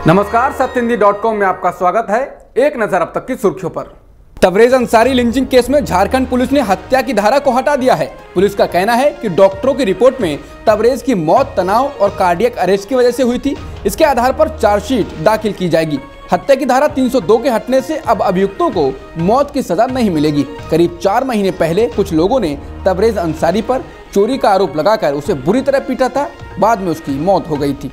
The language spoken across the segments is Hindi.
नमस्कार, सत्यहिंदी.com में आपका स्वागत है। एक नजर अब तक की सुर्खियों पर। तबरेज अंसारी लिंचिंग केस में झारखंड पुलिस ने हत्या की धारा को हटा दिया है। पुलिस का कहना है कि डॉक्टरों की रिपोर्ट में तबरेज की मौत तनाव और कार्डियक अरेस्ट की वजह से हुई थी। इसके आधार पर चार्जशीट दाखिल की जाएगी। हत्या की धारा 302 के हटने से अब अभियुक्तों को मौत की सजा नहीं मिलेगी। करीब 4 महीने पहले कुछ लोगों ने तबरेज अंसारी पर चोरी का आरोप लगाकर उसे बुरी तरह पीटा था। बाद में उसकी मौत हो गई थी।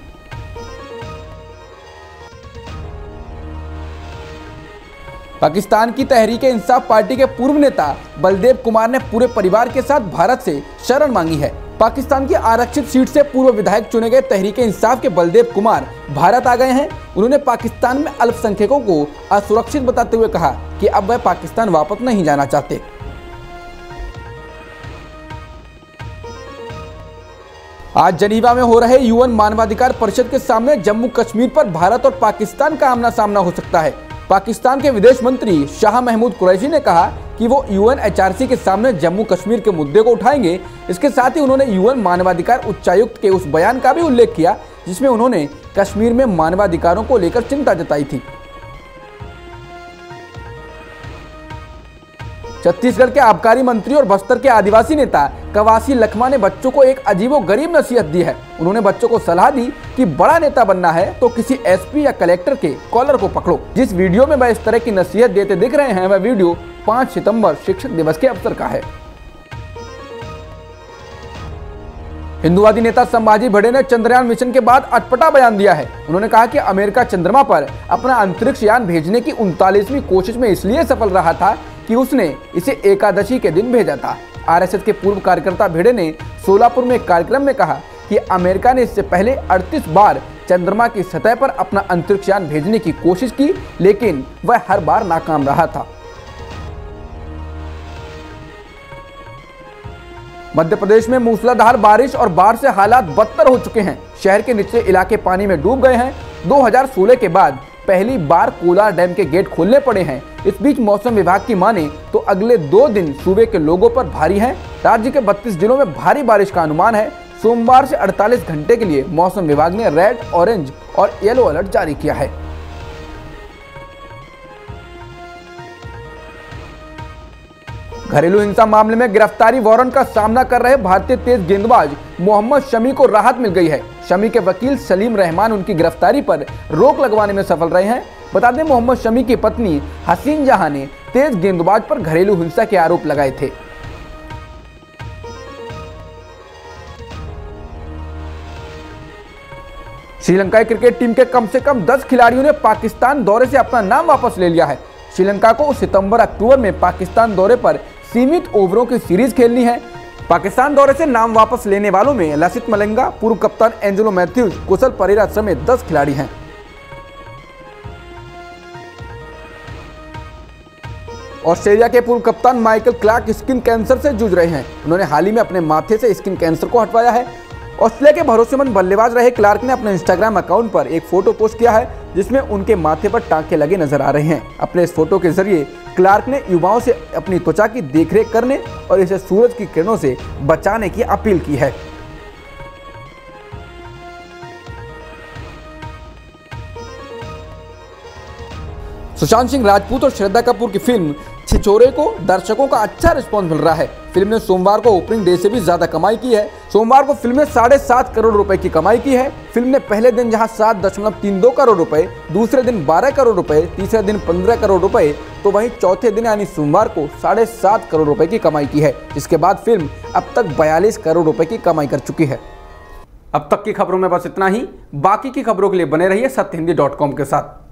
पाकिस्तान की तहरीक इंसाफ पार्टी के पूर्व नेता बलदेव कुमार ने पूरे परिवार के साथ भारत से शरण मांगी है। पाकिस्तान की आरक्षित सीट से पूर्व विधायक चुने गए तहरीक इंसाफ के बलदेव कुमार भारत आ गए हैं। उन्होंने पाकिस्तान में अल्पसंख्यकों को असुरक्षित बताते हुए कहा कि अब वह पाकिस्तान वापस नहीं जाना चाहते। आज जनीवा में हो रहे यूएन मानवाधिकार परिषद के सामने जम्मू कश्मीर पर भारत और पाकिस्तान का आमना सामना हो सकता है। पाकिस्तान के विदेश मंत्री शाह महमूद कुरैशी ने कहा कि वो यूएनएचआरसी के सामने जम्मू कश्मीर के मुद्दे को उठाएंगे। इसके साथ ही उन्होंने यूएन मानवाधिकार उच्चायुक्त के उस बयान का भी उल्लेख किया जिसमें उन्होंने कश्मीर में मानवाधिकारों को लेकर चिंता जताई थी। छत्तीसगढ़ के आबकारी मंत्री और बस्तर के आदिवासी नेता कवासी लखमा ने बच्चों को एक अजीबोगरीब नसीहत दी है। उन्होंने बच्चों को सलाह दी कि बड़ा नेता बनना है तो किसी एसपी या कलेक्टर के कॉलर को पकड़ो। जिस वीडियो में वह इस तरह की नसीहत देते दिख रहे हैं वह वीडियो 5 सितंबर शिक्षक दिवस के अवसर का है। हिंदुवादी नेता संभाजी भिड़े ने चंद्रयान मिशन के बाद अटपटा बयान दिया है। उन्होंने कहा कि अमेरिका चंद्रमा पर अपना अंतरिक्ष यान भेजने की 39वीं कोशिश में इसलिए सफल रहा था कि उसने इसे एकादशी के दिन भेजा था। आरएसएस के पूर्व कार्यकर्ता भिड़े ने सोलापुर में एक कार्यक्रम में कहा कि अमेरिका ने इससे पहले 38 बार चंद्रमा की सतह पर अपना अंतरिक्ष यान भेजने की कोशिश की, लेकिन वह हर बार नाकाम रहा था। मध्य प्रदेश में मूसलाधार बारिश और बाढ़ से हालात बदतर हो चुके हैं। शहर के निचले इलाके पानी में डूब गए हैं। 2016 के बाद पहली बार कोलार डैम के गेट खोलने पड़े हैं। इस बीच मौसम विभाग की माने तो अगले 2 दिन सूबे के लोगों पर भारी हैं। राज्य के 32 जिलों में भारी बारिश का अनुमान है। सोमवार से 48 घंटे के लिए मौसम विभाग ने रेड, ऑरेंज और येलो अलर्ट जारी किया है। घरेलू हिंसा मामले में गिरफ्तारी वारंट का सामना कर रहे भारतीय तेज गेंदबाज मोहम्मद शमी को राहत मिल गई है। शमी के वकील सलीम रहमान उनकी गिरफ्तारी पर रोक लगवाने में सफल रहे हैं। बता दें, मोहम्मद शमी की पत्नी हसीन जहां ने तेज गेंदबाज पर घरेलू हिंसा के आरोप लगाए थे। श्रीलंका क्रिकेट टीम के कम से कम 10 खिलाड़ियों ने पाकिस्तान दौरे से अपना नाम वापस ले लिया है। श्रीलंका को सितंबर-अक्टूबर में पाकिस्तान दौरे पर सीमित ओवरों की सीरीज खेलनी है। पाकिस्तान दौरे से नाम वापस लेने वालों में लसित मलिंगा, पूर्व कप्तान एंजेलो मैथ्यूज, कुशल परेरा समेत 10 खिलाड़ी हैं। ऑस्ट्रेलिया के पूर्व कप्तान माइकल क्लार्क स्किन कैंसर से जूझ रहे हैं। उन्होंने हाल ही में अपने माथे से स्किन कैंसर को हटवाया है। ऑस्ट्रेलिया के भरोसेमंद बल्लेबाज रहे क्लार्क ने अपने इंस्टाग्राम अकाउंट पर एक फोटो पोस्ट किया है जिसमें उनके माथे पर टांके लगे नजर आ रहे हैं। अपने इस फोटो के जरिए क्लार्क ने युवाओं से अपनी त्वचा की देखरेख करने और इसे सूरज की किरणों से बचाने की अपील की है। सुशांत सिंह राजपूत और श्रद्धा कपूर की फिल्म छिछोरे को दर्शकों का अच्छा रिस्पॉन्स मिल रहा है। फिल्म ने सोमवार को ओपनिंग डे से भी ज्यादा कमाई की है। सोमवार को फिल्म ने 7.5 करोड़ रुपए की कमाई की है। फिल्म ने पहले दिन जहां 7.32 करोड़ रुपए, दूसरे दिन 12 करोड़ रुपए, तीसरे दिन 15 करोड़ रुपए, तो वहीं चौथे दिन यानी सोमवार को 7.5 करोड़ रुपए की कमाई की है। इसके बाद फिल्म अब तक 42 करोड़ रुपए की कमाई कर चुकी है। अब तक की खबरों में बस इतना ही। बाकी की खबरों के लिए बने रहिए सत्यहिंदी.com के साथ।